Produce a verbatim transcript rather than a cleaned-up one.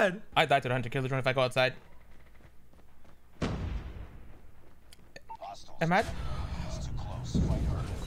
god. I died to the hunter killer drone if I go outside. Am I?